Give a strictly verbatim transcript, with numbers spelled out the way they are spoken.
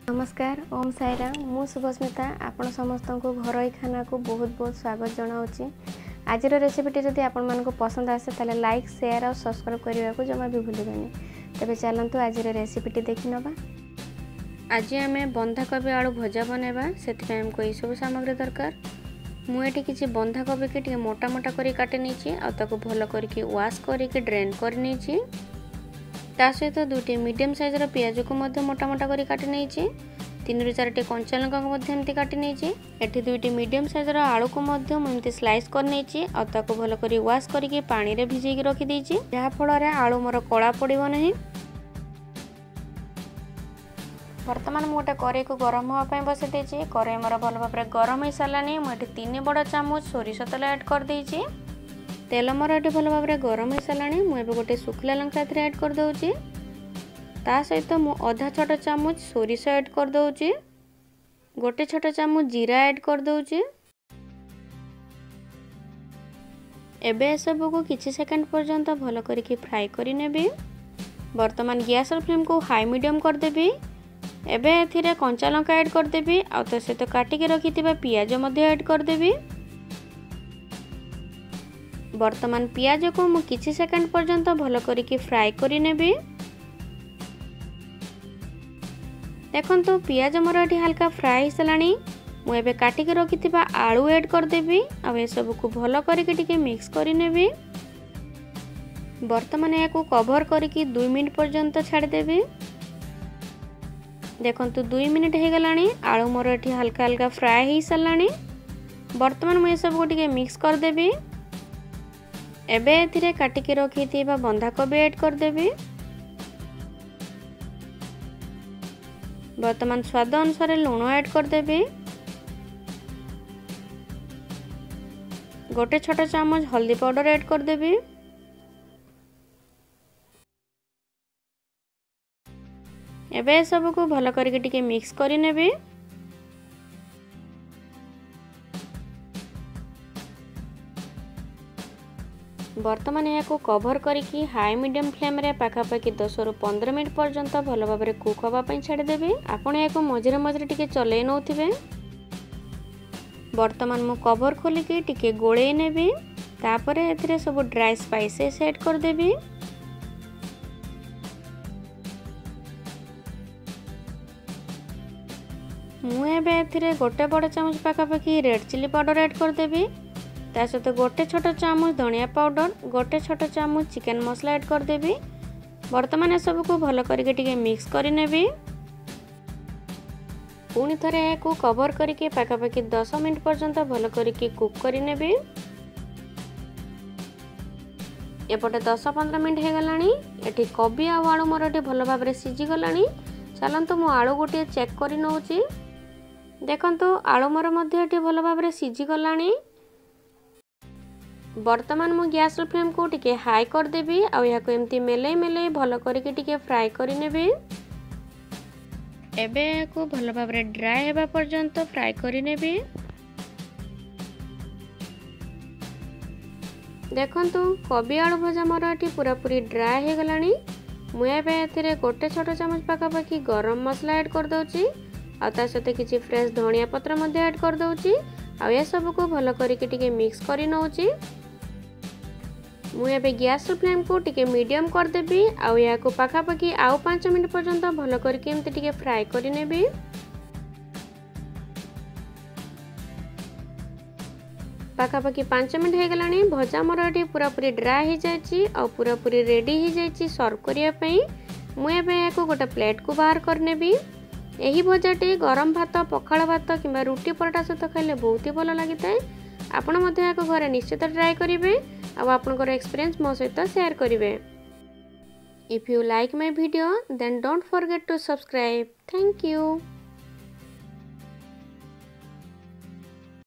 नमस्कार ओम साईराम मु शुभस्मिता आपण समस्त को घरोई खाना को बहुत बहुत स्वागत जनाऊँगी। आज रेसिपीटी जब आपण मानक पसंद आसे ताले लाइक शेयर और सब्सक्राइब करने को जमा भी भूलबेनि। तेबे चलतु आज रेसिपीटी देखि नबा। आज आम बंधाकोबी आलू भजा बनैबा सेति हमको ये सब सामग्री दरकार। मुझे किसी बंधाकोबी के टिके मोटा मोटा करी काटि नहीं आ ताको भल करके वाश करके ड्रेन कर नहीं। ता सहित दुईटी मीडियम साइजर पियाज को मध्य मोटा मोटा करी काटि नहीं। तीन रु चार कंचा लंका को मध्य एमती काटि नहीं। एठी दुईटी मीडियम साइजर आलू को मध्य एमती स्लाइस कर नहीं आ ताको भल करी वाश करके पानी रे भिजेकी रखी देछि जहा फल रे आलू मोर कला पड़िबो नहीं। वर्तमान मु गोटे कड़ाई को गरम होगा ପାଇଁ बसै देछि। कड़ाई मोर भल भाबरे गरम हो सारानी। मुझे तीन बड़ चामच सोरिष तेल ऐड कर देछि। तेल मोर ये भल भाव में गरम हो सारानी। मुझे गोटे सुखला लंका ऐड कर दूची। ता सहित मु अधा छोट चामच सोरिष ऐड कर दूची। गोटे छोट चामच जीरा ऐड कर दूची। एबे सब को किछि सेकंड पर्यंत भल करके फ्राई करि नेबी। वर्तमान गैस फ्लेम को हाई मीडियम कर देबी। एबे एथिरे कंचा लंका ऐड कर देबी आ तो सहित काटिके रखिथिबा पियाज मध्ये ऐड कर देबी। वर्तमान पियाज को मु किछि सेकंड पर्यंत भल करके फ्राई करि नेबी। देखंतु पियाज मोर एठी हल्का फ्राई सलानी। मु एबे काटिके रखिथिबा आलू ऐड कर देबी आ ए सब को भल करके टिके मिक्स करि नेबी। वर्तमान याको कवर करके दो मिनिट पर्यंत छाड़ी देबी। देखंतु दो मिनिट हे गलानी। आलू मोर एठी हल्का हल्का फ्राई हो सारानी। वर्तमान मु ए सब को टिके मिक्स कर देबी। एबे एथिरे काटिके रखिथिबा बंधाकोबी ऐड कर देबी। वर्तमान स्वाद अनुसार लूण ऐड कर देबी। गोटे छोट चामच हल्दी पाउडर ऐड कर देबी। एबे सब को भल करके टिके मिक्स करि नेबी। वर्तमान या कवर करके हाई मीडियम फ्लेम रे पाखापाखि दस रु पंद्रह मिनट पर्यंत भल भाव में कुक होगा छाड़देवी। आपण या मझे मझे टिके चलै नौथिबे। वर्तमान मु कवर खोलिकी टिके गोले नेबी। तापरे एथिरे सब ड्राई स्पाइसेस ऐड कर देबी। मु एबे एथिरे गोटे बड़ चामच पाखापाखि रेड चिली पाउडर ऐड कर देबी। ता सहित गोटे छोट चामच धनिया पाउडर गोटे छोट चामच चिकन मसला ऐड कर देबी। वर्तमान सब को भल करके टिके मिक्स करि नेबी। पुणी थरे याको कवर करके पाखापाखि दस मिनिट पर्यंत भल करके कुक करि नेबी। एपटे दस पंद्रह मिनिट हे गलानी। एठी कोबी आ आलू मोर एठी भल भाव में सिझी गलानी। चलंतु मु आलू गोटे चेक करि नउची। देखंतु आलू मोर मध्ये एठी भल भाव में सिझी गलानी। वर्तमान मु गैस फ्लेम को टिके हाई कर देबी आ या को एमती मेले मेले भल करके टिके फ्राई करि नेबी। एबे को भल भाव में ड्राई हेबा पर्यंत फ्राई करि नेबी। देखंतु कोबी आलू भजा मोर एठी पूरा पूरी ड्राई हे गलानी। मु एबे एथिरे गोटे छोट चामच पाखापाखि गरम मसला ऐड कर दउची आ ता सहित किछि फ्रेश धनिया पत्र मध्ये ऐड कर दउची आ ये सब को भल करके टिके मिक्स करि नउची। मु एबे गैस फ्लेम को टिके मीडियम कर देबी आ या को पाखापाखि आउ पाँच मिनट पर्यंत भल करके एमती टिके फ्राई करि नेबी। पाखापाखि पाँच मिनट हे गलानी। भजा मोर एठी पूरा पूरी ड्राई हो जायछि आ पूरा पूरी रेडी हो जायछि सर्व करिया पई। मु एबे याको गोटे प्लेट को बाहर कर नेबी। एही भजाटी गरम भात पखाल भात किंबा रुटी पराठा सहित खाइले बहुत ही भल लागिଥାଏ। आपण मध्ये याको घरे निश्चित ट्राई करिवे आ आपनकर एक्सपीरियंस मो सहित शेयर करिवे। If you like my video then don't forget to subscribe. Thank you.